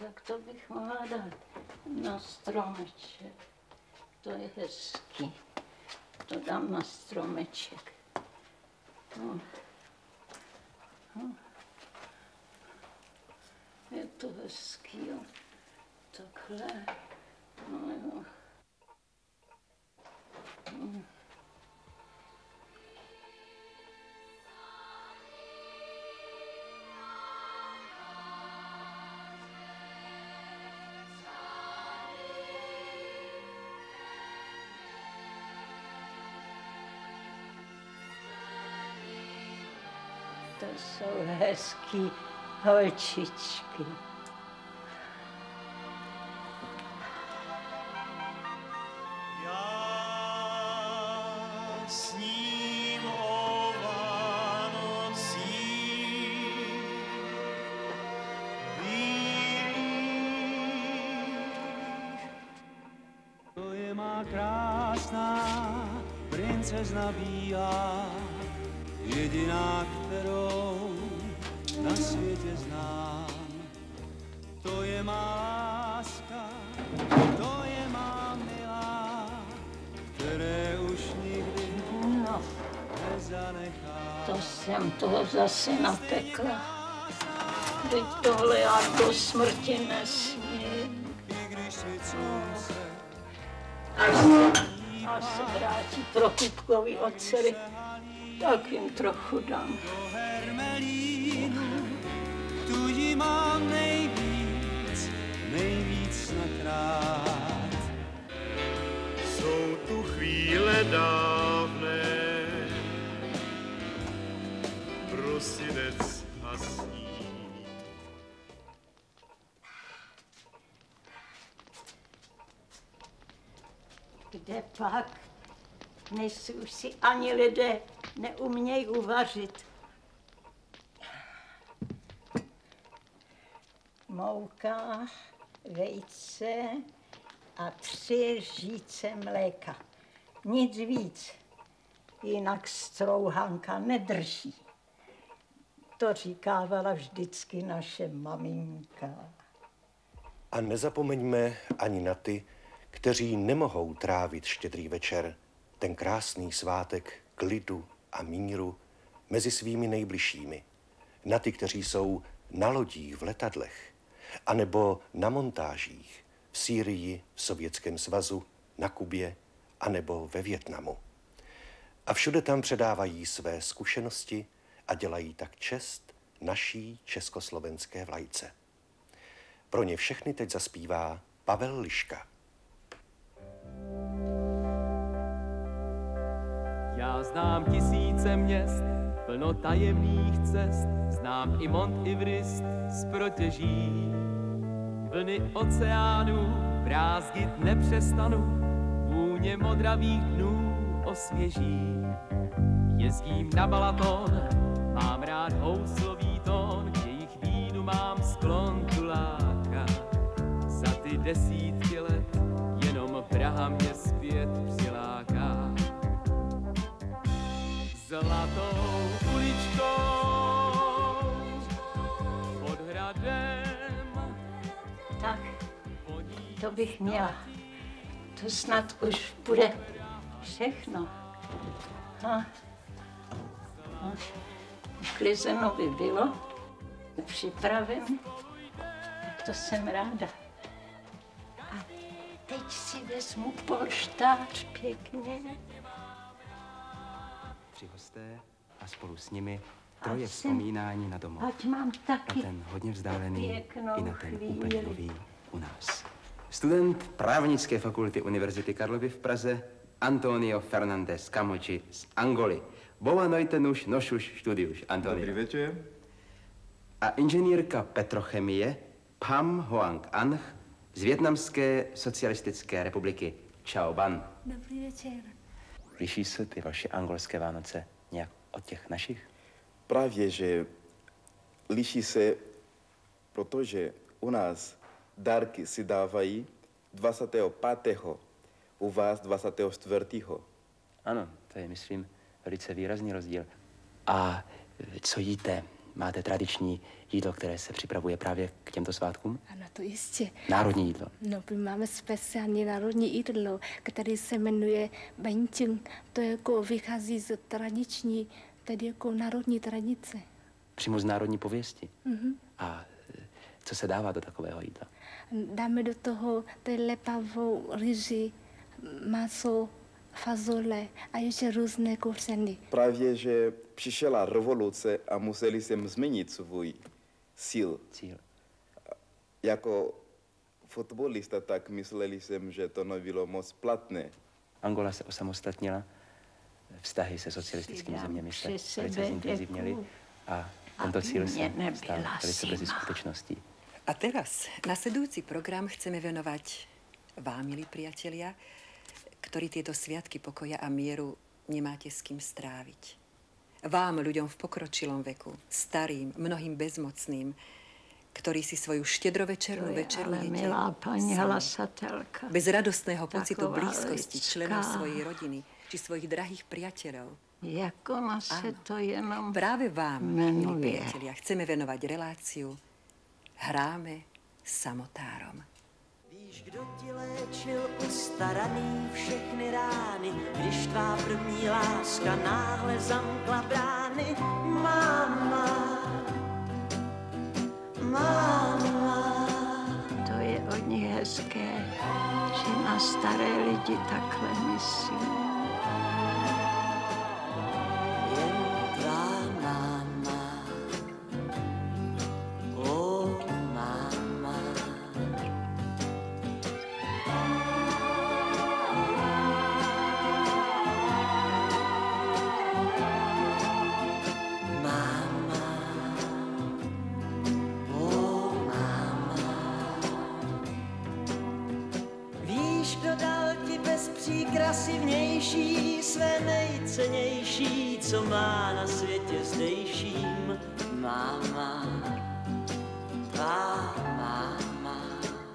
Tak to bych mohla dát na stromeček. To je hezký. To dám na stromeček. No. No. Je to hezký, jo. Takhle. No jo. No. To jsou hezký holčičky. Já sním o Vánocích bílých. To je má krásná princezna bílá, jediná, kterou na světě znám. To je má láska, to je má milá, které už nikdy nezanechá. To jsem toho zase napekla. Teď tohle já do smrti nesmím. Až se vrátí Prokupkovi od dcery, tak jim trochu dám. Tu jí mám nejvíc snad rád. Jsou tu chvíle dávné, prosinec a sníh. Kde pak, dnes už si ani lidé neumějí uvařit. Mouka, vejce a 3 žíce mléka. Nic víc, jinak strouhanka nedrží. To říkávala vždycky naše maminka. A nezapomeňme ani na ty, kteří nemohou trávit štědrý večer, ten krásný svátek klidu a míru mezi svými nejbližšími. Na ty, kteří jsou na lodích v letadlech, anebo na montážích v Sýrii, v Sovětském svazu, na Kubě, anebo ve Vietnamu. A všude tam předávají své zkušenosti a dělají tak čest naší československé vlajce. Pro ně všechny teď zaspívá Pavel Liška. Já znám tisíce měst, plno tajemných cest, znám i Mont Everest z protěží. Vlny oceánů brázdit nepřestanu, vůně modravých dnů osvěží. Jezdím na Balaton, mám rád houslový tón, k jejich vínu mám sklon tu lákat. Za ty desítky let jenom Praha mě zpět přiláká. Zlatou uličkou pod hradem. Tak, to bych měla. To snad už bude všechno. Uklizeno by bylo, připravím, tak to jsem ráda. A teď si vezmu polštář pěkně. 3 hosté a spolu s nimi 3 vzpomínání na domov. Ať mám taky na ten hodně vzdálený i na ten chvíli. úplně nový u nás. Student právnické fakulty Univerzity Karlovy v Praze Antonio Fernandez Camochi z Angoly. Boa noite nošuš studiuš, Antonio. Dobrý večer. A inženýrka petrochemie Pham Hoang Anh z Vietnamské socialistické republiky. Čau, Ban. Dobrý večer. Liší se ty vaše angolské Vánoce nějak od těch našich? Právě, že liší se, protože u nás dárky si dávají 25. U vás 24. Ano, to je, myslím, velice výrazný rozdíl. A co jíte máte tradiční jídlo, které se připravuje právě k těmto svátkům? Ano, to jistě. Národní jídlo. No, my máme speciální národní jídlo, které se jmenuje bánh. To jako vychází z tradiční, tedy jako národní tradice. Přímo z národní pověsti. A co se dává do takového jídla? Dáme do toho lepavou ryži, maso, fazole a ještě různé kořeny. Právě, že přišla revoluce a museli jsem změnit svůj cíl. Jako fotbalista tak mysleli jsem, že to nebylo moc platné. Angola se osamostatnila, vztahy se socialistickými zeměmi se velice zintenzivněly a tento cíl se stal velice brzy skutečností. A teraz nasledujúci program chceme venovať vám, milí priatelia, ktorí tieto sviatky pokoja a mieru nemáte s kým stráviť. Vám, ľuďom v pokročilom veku, starým, mnohým bezmocným, ktorí si svoju štedrovečernú večeru jete milá paní hlasatelka. bez radostného pocitu Taková blízkosti lidská. členov svojej rodiny či svojich drahých priateľov. Jak ona se to jenom Práve vám, milí jmenuje. priatelia, chceme venovať reláciu Hráme samotárom. Víš, kdo ti léčil ustaraný všechny rány, když tvá první láska náhle zamkla brány? Máma, máma. To je od ní hezké, že na staré lidi takhle myslí. Jen tvá máma, o máma. Máma, o máma. Víš, kdo dal ti bez příkrasy vnější své nejcennější, co má na světě zdejším? Máma, tvá máma.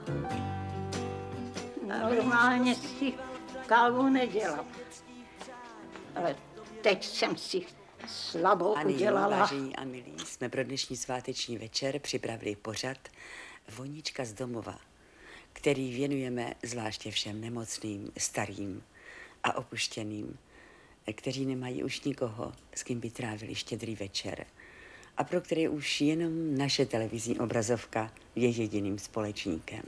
Normálně si kávu nedělám. Ale teď jsem si slabou A nyní, udělala. vážení a milí, jsme pro dnešní sváteční večer připravili pořad Vonička z domova, který věnujeme zvláště všem nemocným, starým a opuštěným, kteří nemají už nikoho, s kým by trávili štědrý večer a pro které už jenom naše televizní obrazovka je jediným společníkem.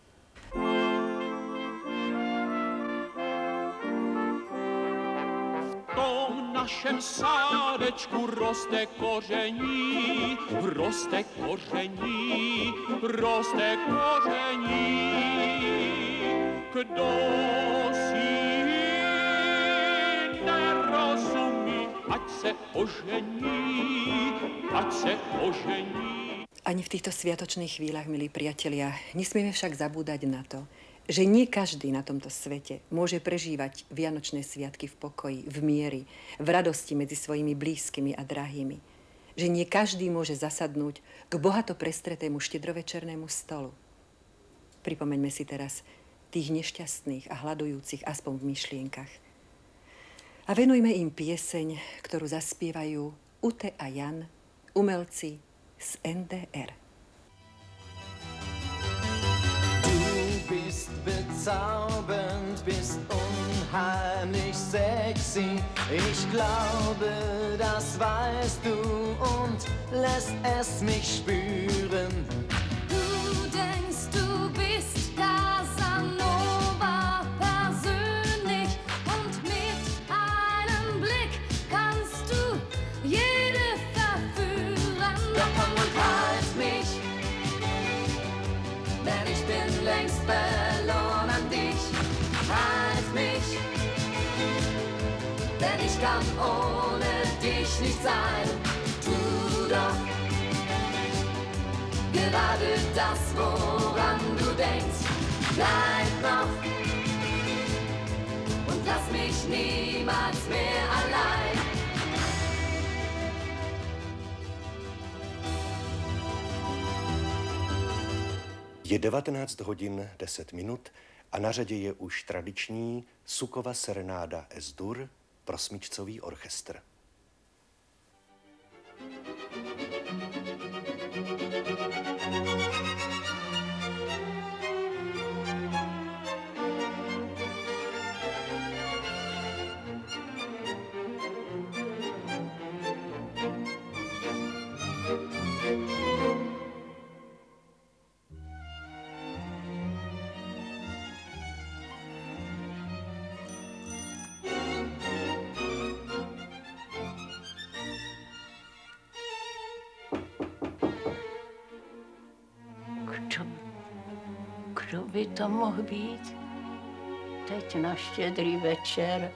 V tom našem sádečku roste koření, roste koření, roste koření. Kdo si nerozumí, ať se ožení, ať se ožení. Ani v týchto sviatočných chvíľach, milí priatelia, nesmieme však zabúdať na to, že nie každý na tomto svete môže prežívať vianočné sviatky v pokoji, v miery, v radosti medzi svojimi blízkymi a drahými. Že nie každý môže zasadnúť k bohato prestretému štedrovečernému stolu. Pripomeňme si teraz tých nešťastných a hľadujúcich aspoň v myšlienkach. A venujme im pieseň, ktorú zaspievajú Ute a Jan, umelci z NDR. Du bist bezaubernd, bist unheimlich sexy. Ich glaube, das weißt du und lässt es mich spüren. Du denkst, du bist Casanova persönlich und mit einem Blick kannst du jede verführen. Doch komm und halt mich, denn ich bin längst verloren an dich. Halt mich, denn ich kann ohne dich nicht sein. Tu doch gerade das, woran du denkst. Bleib noch und lass mich niemals mehr allein. Je 19 hodin 10 minut a na řadě je už tradiční Sukova serenáda S-dur pro smyčcový orchestr. Kdo by to mohl být? Teď na Štědrý večer.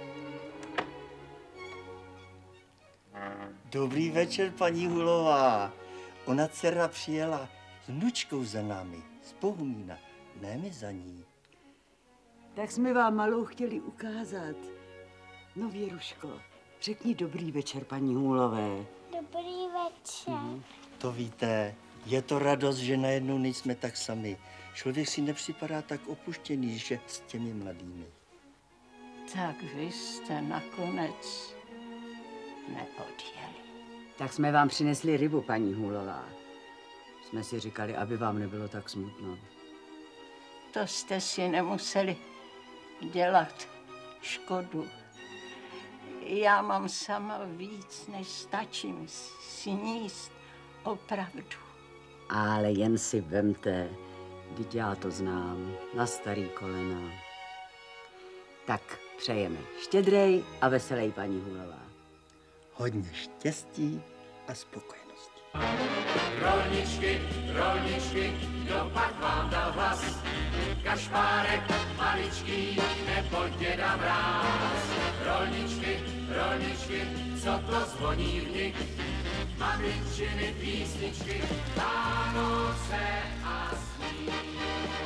Dobrý večer, paní Hulová. Ona dcera přijela s vnučkou za námi, z Bohumína, ne my za ní. Tak jsme vám malou chtěli ukázat. No, Věruško, řekni dobrý večer, paní Hůlové. Dobrý večer. To víte, je to radost, že najednou nejsme tak sami. Člověk si nepřipadá tak opuštěný, že s těmi mladými. Tak vy jste nakonec neodjeli. Tak jsme vám přinesli rybu, paní Hůlová. Jsme si říkali, aby vám nebylo tak smutno. To jste si nemuseli dělat škodu. Já mám sama víc, než stačím sníst opravdu. Ale jen si vemte, vždyť já to znám, na starý kolena. Tak přejeme štědrej a veselej, paní Hůlová. Hodně štěstí a spokojenosti. Rolničky, rolničky, kdo pak vám dal hlas? Kašpárek, maličký, nebo děda Mráz. Rolničky, rolničky, co to zvoní v nich? Maminčiny písničky, Vánoce a sníh.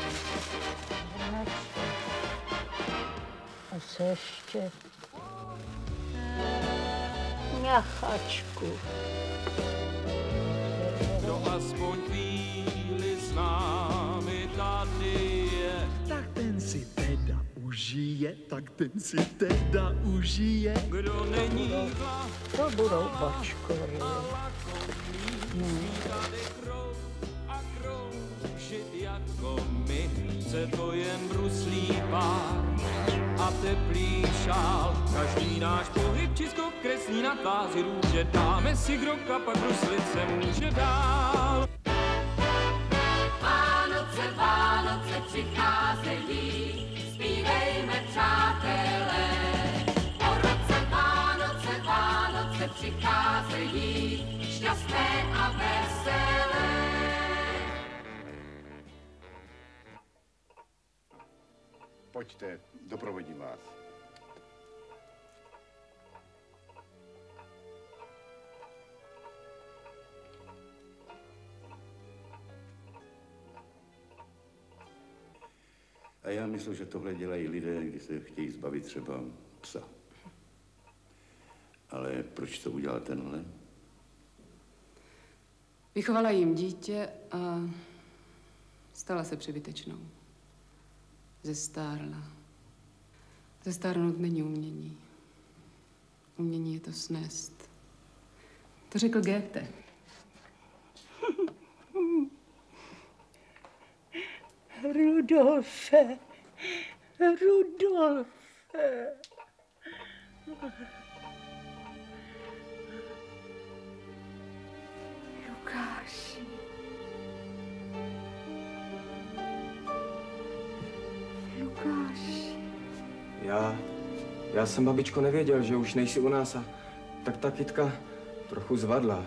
A se ještě ňachačku. Kdo aspoň chvíli s námi tady je, tak ten si teda užije, tak ten si teda užije. kdo není vlak, To budou počkory. a kroužit jako my, chce to jen bruslí pár a teplý šál. Každý náš pohyb či skok kreslí na tváři růže, dáme si krok a pak bruslit se může dál. Vánoce, Vánoce přicházejí, zpívejme, přátelé. Po roce Vánoce, Vánoce přicházejí, šťastné a veselé. Pojďte, doprovodím vás. A já myslím, že tohle dělají lidé, když se chtějí zbavit třeba psa. Ale proč to udělal tenhle? Vychovala jim dítě a stala se přebytečnou. Zestárla. Zestárnout není umění. Umění je to snést. To řekl Goethe. Rudolfe, Rudolfe. Lukáši. Lukáši. Já jsem, babičko, nevěděl, že už nejsi u nás a tak ta kytka trochu zvadla.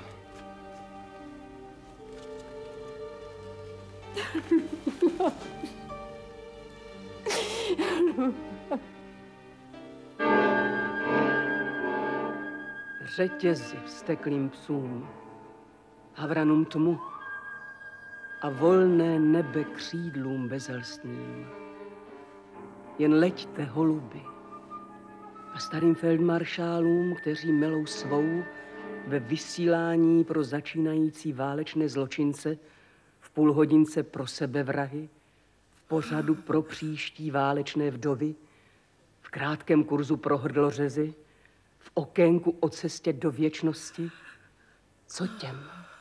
Řetězy vzteklým psům, havranům tmu a volné nebe křídlům bezelstným. Jen leďte, holuby, a starým feldmaršálům, kteří melou svou ve vysílání pro začínající válečné zločince, v půlhodince pro sebevrahy, v pořadu pro příští válečné vdovy, v krátkém kurzu pro hrdlořezy, v okénku o cestě do věčnosti. Co těm?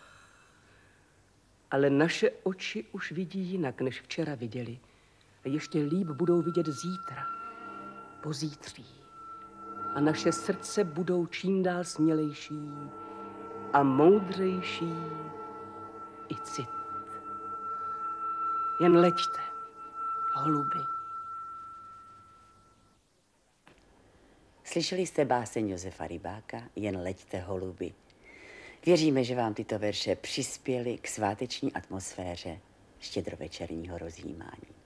Ale naše oči už vidí jinak, než včera viděli. A ještě líp budou vidět zítra, pozítří. A naše srdce budou čím dál smělejší a moudřejší i cit. Jen leďte, holuby. Slyšeli jste báseň Josefa Rybáka Jen leďte, holuby. Věříme, že vám tyto verše přispěly k sváteční atmosféře štědrovečerního rozjímání.